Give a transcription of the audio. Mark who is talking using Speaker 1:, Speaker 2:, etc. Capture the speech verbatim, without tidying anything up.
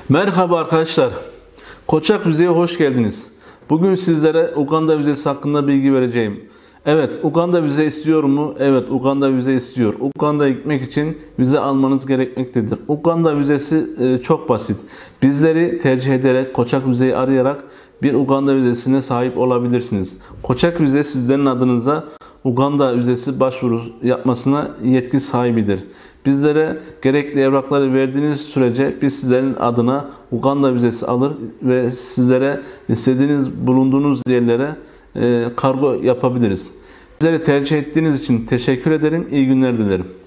Speaker 1: Merhaba arkadaşlar. Koçak Vize'ye hoş geldiniz. Bugün sizlere Uganda vizesi hakkında bilgi vereceğim. Evet, Uganda vize istiyor mu? Evet, Uganda vize istiyor. Uganda'ya gitmek için vize almanız gerekmektedir. Uganda vizesi e, çok basit. Bizleri tercih ederek Koçak Vize'yi arayarak bir Uganda vizesine sahip olabilirsiniz. Koçak Vize sizlerin adınıza Uganda vizesi başvuru yapmasına yetki sahibidir. Bizlere gerekli evrakları verdiğiniz sürece biz sizlerin adına Uganda vizesi alır ve sizlere istediğiniz bulunduğunuz yerlere e, kargo yapabiliriz. Bizleri tercih ettiğiniz için teşekkür ederim. İyi günler dilerim.